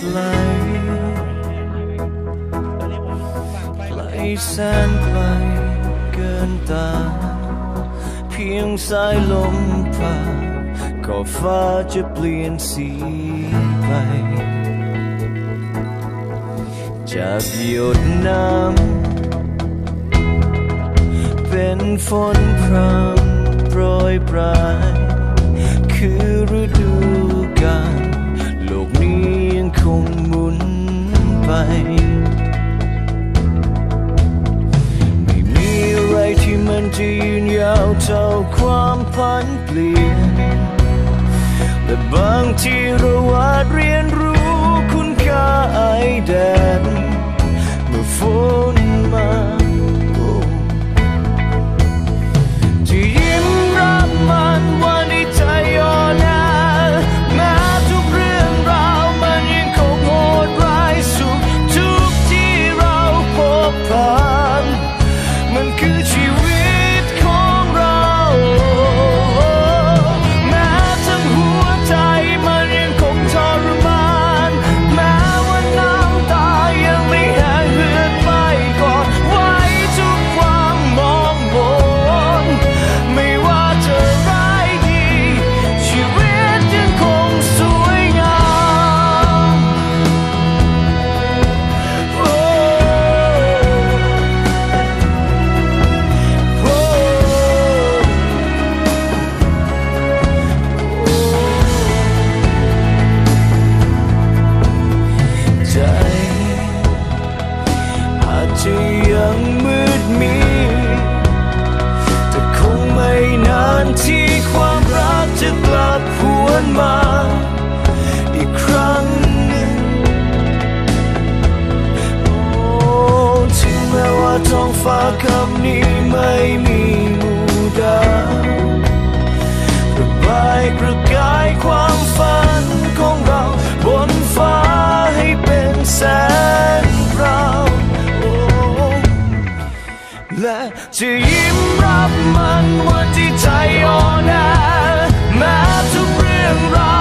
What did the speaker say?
ไกลแสนไกลเกินตาเพียงสายลมผ่านก็ฟ้าจะเปลี่ยนสีไปจากหยดน้ำเป็นฝนพรำโปรยปลายคือฤดูกาลโลกนี้ยังคงหมุนไปไม่มีอะไรที่มันจะยืนยาวเท่าความพันเปลี่ยนแต่บางทีเราอาจเรียนรู้คุณค่าไอแดดเมื่อฝนมาจะยิ้มรับมันวันที่ใจอ่อนแอแม้ทุกเรื่องราวมันยังคงโหดร้ายสุขทุกที่เราพบผ่านมันคือชีวิตของเราแม้ทั้งหัวใจมันยังคงทรมานแม้ว่าน้ำตายังไม่แห้งเหือดไปก่อนไว้ทุกความมองบนไม่ว่าจะร้ายดีชีวิตยังคงสวยงามใจอาจจะยังมืดมิดแต่คงไม่นานที่ความรักจะกลับหวนมาอีกครั้งหนึ่งถึงแม้ว่าท้องฟ้าคำนี้ไม่มีหมู่ดาวระบายประกายความฝันของเราบนฟ้าให้เป็นแสงพราวและจะยิ้มรับมันวันที่ใจอ่อนแอแม้ทุกเรื่องราว